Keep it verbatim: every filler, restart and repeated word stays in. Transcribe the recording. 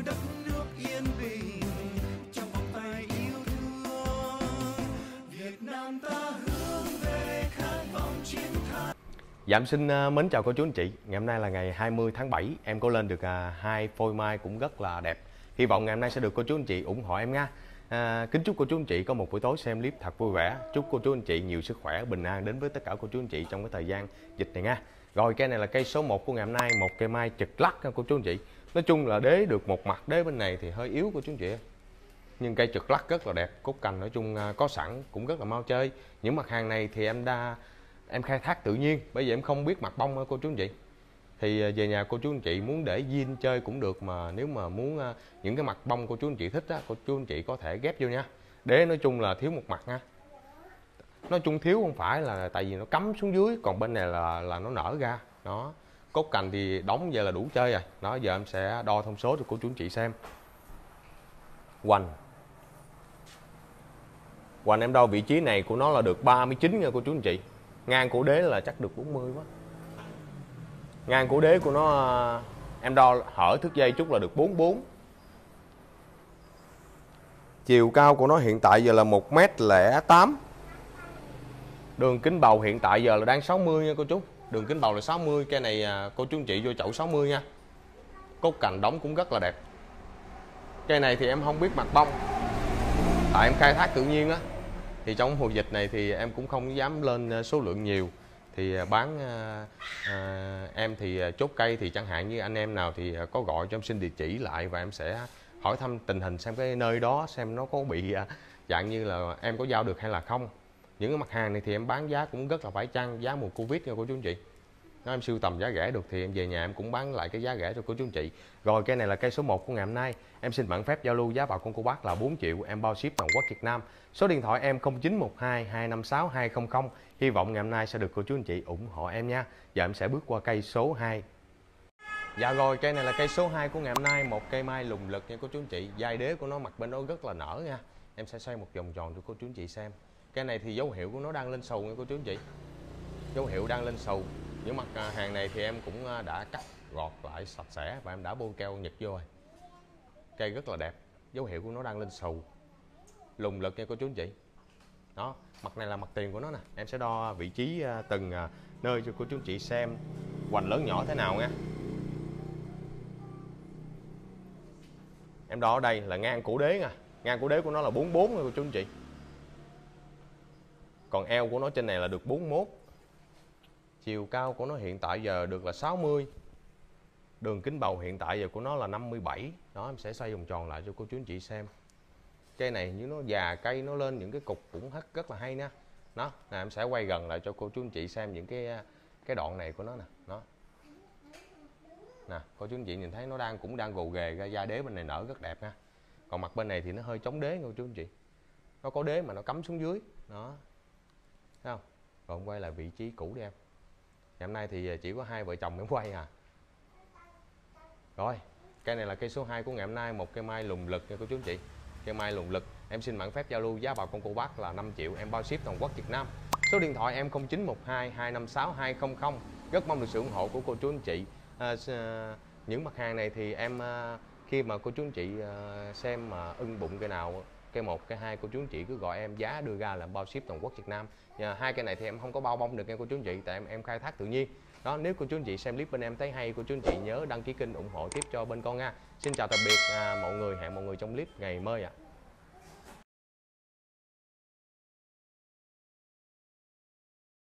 đất nước yên bình trong vòng tay yêu thương. Việt Nam ta hướng về khát vọng chiến thắng. Dạ em xin uh, mến chào cô chú anh chị. Ngày hôm nay là ngày hai mươi tháng bảy, em có lên được uh, hai phôi mai cũng rất là đẹp. Hy vọng ngày hôm nay sẽ được cô chú anh chị ủng hộ em nha. À, kính chúc cô chú anh chị có một buổi tối xem clip thật vui vẻ. Chúc cô chú anh chị nhiều sức khỏe, bình an đến với tất cả cô chú anh chị trong cái thời gian dịch này nha. Rồi cây này là cây số một của ngày hôm nay, một cây mai trực lắc nha cô chú anh chị. Nói chung là đế được một mặt, đế bên này thì hơi yếu cô chú anh chị. Nhưng cây trực lắc rất là đẹp, cốt cành nói chung có sẵn cũng rất là mau chơi. Những mặt hàng này thì em đa em khai thác tự nhiên, bởi vì em không biết mặt bông cô chú anh chị. Thì về nhà cô chú anh chị muốn để zin chơi cũng được, mà nếu mà muốn những cái mặt bông cô chú anh chị thích á, cô chú anh chị có thể ghép vô nha. Đế nói chung là thiếu một mặt nha. Nói chung thiếu không phải là tại vì nó cắm xuống dưới, còn bên này là là nó nở ra. Đó. Cốt cành thì đóng về là đủ chơi rồi. Đó, giờ em sẽ đo thông số cho cô chú anh chị xem. Hoành. Hoành em đo vị trí này của nó là được ba mươi chín nha cô chú anh chị. Ngang của đế là chắc được bốn mươi quá. Ngang của đế của nó em đo hở thước dây chút là được bốn mươi bốn. Chiều cao của nó hiện tại giờ là một mét lẻ tám. Đường kính bầu hiện tại giờ là đang sáu mươi nha cô chú. Đường kính bầu là sáu mươi. Cây này cô chú anh chị vô chậu sáu mươi nha. Cốt cành đóng cũng rất là đẹp. Cây này thì em không biết mặt bông, tại em khai thác tự nhiên á. Thì trong mùa dịch này thì em cũng không dám lên số lượng nhiều. Thì bán à, em thì chốt cây thì chẳng hạn như anh em nào thì có gọi cho em xin địa chỉ lại, và em sẽ hỏi thăm tình hình xem cái nơi đó xem nó có bị à, dạng như là em có giao được hay là không. Những cái mặt hàng này thì em bán giá cũng rất là phải chăng, giá mùa Covid nha cô chú anh chị. Nếu em sưu tầm giá rẻ được thì em về nhà em cũng bán lại cái giá rẻ cho cô chú anh chị. Rồi cây này là cây số một của ngày hôm nay. Em xin bản phép giao lưu giá bà con cô bác là bốn triệu, em bao ship toàn quốc Việt Nam. Số điện thoại em không chín một hai hai năm sáu hai không không. Hy vọng ngày hôm nay sẽ được cô chú anh chị ủng hộ em nha. Giờ em sẽ bước qua cây số hai. Dạ rồi, cây này là cây số hai của ngày hôm nay, một cây mai lùng lực nha cô chú anh chị. Giai đế của nó mặt bên đó rất là nở nha. Em sẽ xoay một vòng tròn cho cô chú anh chị xem. Cây này thì dấu hiệu của nó đang lên sầu nha cô chú anh chị. Dấu hiệu đang lên sầu. Những mặt hàng này thì em cũng đã cắt gọt lại sạch sẽ và em đã bôi keo nhật vô rồi. Cây rất là đẹp, dấu hiệu của nó đang lên sầu, lùng lực nha cô chú anh chị. Đó, mặt này là mặt tiền của nó nè. Em sẽ đo vị trí từng nơi cho cô chú anh chị xem hoành lớn nhỏ thế nào nha. Em đo ở đây là ngang cổ đế nha. Ngang cổ đế của nó là bốn mươi bốn nha cô chú anh chị. Còn eo của nó trên này là được bốn mươi mốt. Chiều cao của nó hiện tại giờ được là sáu mươi. Đường kính bầu hiện tại giờ của nó là năm mươi bảy. Đó, em sẽ xoay vòng tròn lại cho cô chú anh chị xem. Cây này như nó già, cây nó lên những cái cục cũng rất rất là hay nha. Đó, nè, em sẽ quay gần lại cho cô chú anh chị xem những cái cái đoạn này của nó nè. Đó. Nè, cô chú anh chị nhìn thấy nó đang cũng đang gồ ghề ra, da đế bên này nở rất đẹp nha. Còn mặt bên này thì nó hơi chống đế nha cô chú anh chị. Nó có đế mà nó cắm xuống dưới. Đó. Thấy không? Rồi em quay lại vị trí cũ đi em. Ngày hôm nay thì chỉ có hai vợ chồng em quay à. Rồi, cây này là cây số hai của ngày hôm nay, một cây mai lùng lực nha cô chú anh chị. Cây mai lùng lực, em xin bản phép giao lưu giá bà con cô bác là năm triệu, em bao ship toàn quốc Việt Nam. Số điện thoại em không chín một hai hai năm sáu hai không không. Rất mong được sự ủng hộ của cô chú anh chị. À, những mặt hàng này thì em khi mà cô chú anh chị xem mà ưng bụng cây nào, cây một, cây hai, cô chú anh chị cứ gọi em, giá đưa ra là bao ship toàn quốc Việt Nam. Và hai cây này thì em không có bao bông được nha cô chú anh chị, tại em em khai thác tự nhiên. Đó, nếu cô chú anh chị xem clip bên em thấy hay, cô chú anh chị nhớ đăng ký kênh ủng hộ tiếp cho bên con nha. Xin chào tạm biệt à, mọi người, hẹn mọi người trong clip ngày mới ạ. À.